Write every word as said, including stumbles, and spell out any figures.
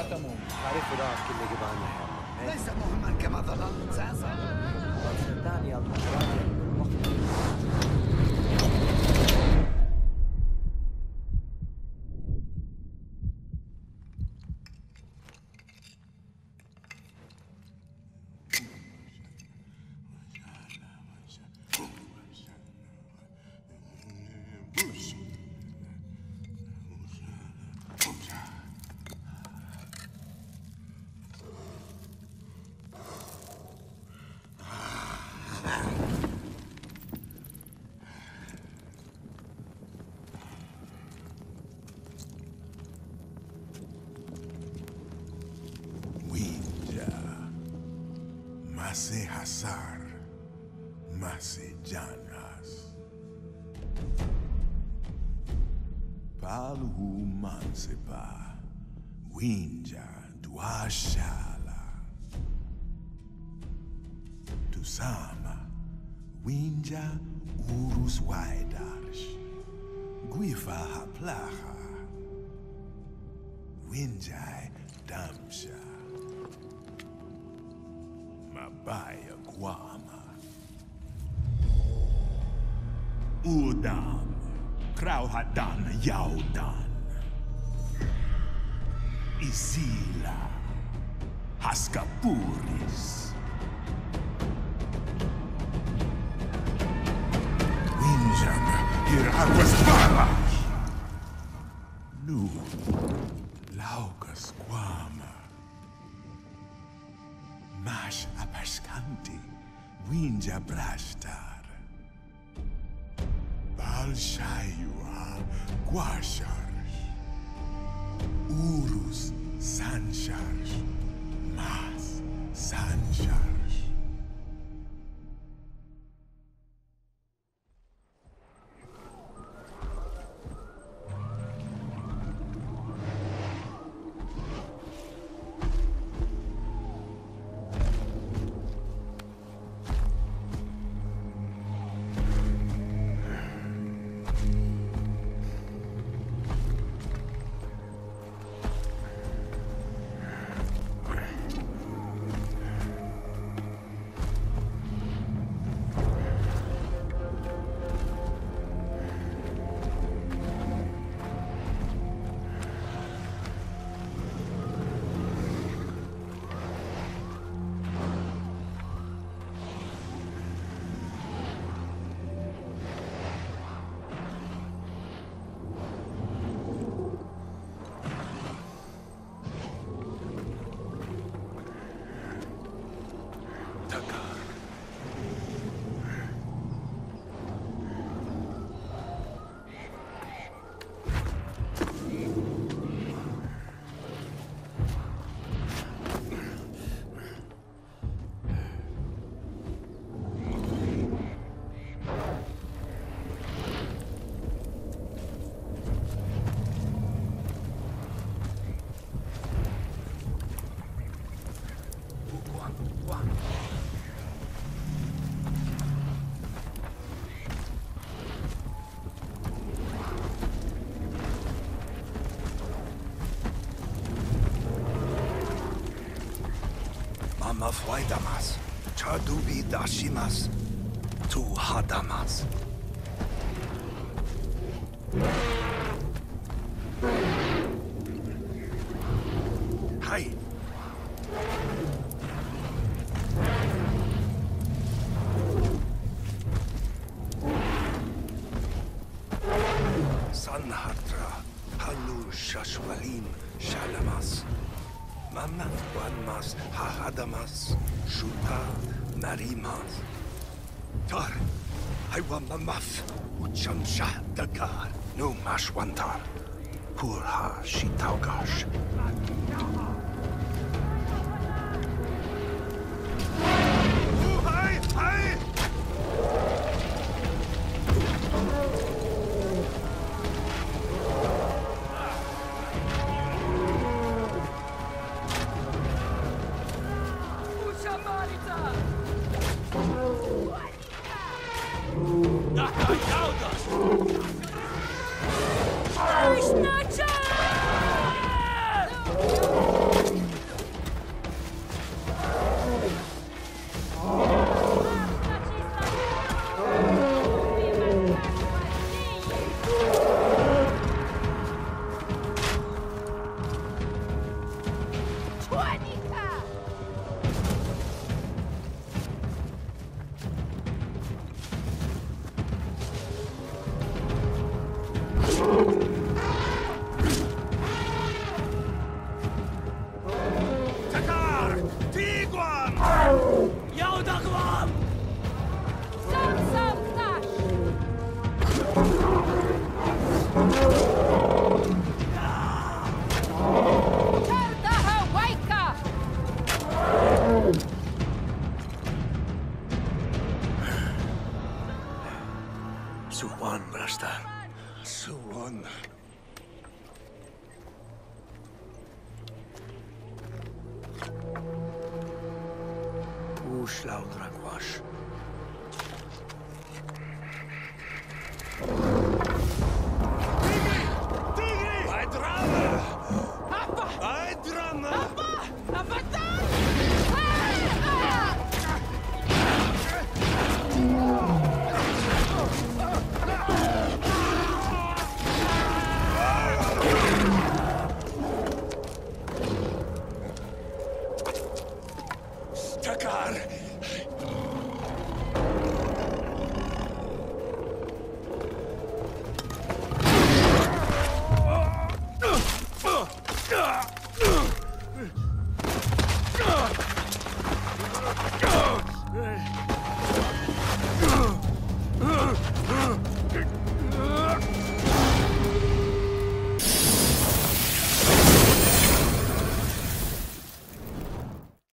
تموم. تعرف راك اللي جبالنا هنا. ليس مهما كما ظننت ساسا. صدقني المرة الوقت. Masih hasar, masih janas. Palu mansepa, winja dua shala. Tusama, winja urus waidarsh. Guifa haplaha, winjai damsha. Mabaya Guama Udam Krauhadan Yaudan Isila Haskapuris Winjan Hirawas Balash Nu Laukas Guama Mash Apashkanti, Winja Brashtar, Balshayua, Guasharsh, Urus Sansharsh, Mas Sansharsh. Mama Fuaidamas, Chadubi Dashimas, Tu Hadamas. Hai. Sanhatra, Halu Shashwalim, Shalamas. Mamnath Wanmas, Hahadamas, Shuta, Narimas. Tar, Iwa Mamaf, Ucham Shah Dakar, no Mashwantar, Purha Shitaugash. Hi, hi! Krishna! Rasta. Suwon. Uślał dragłasz.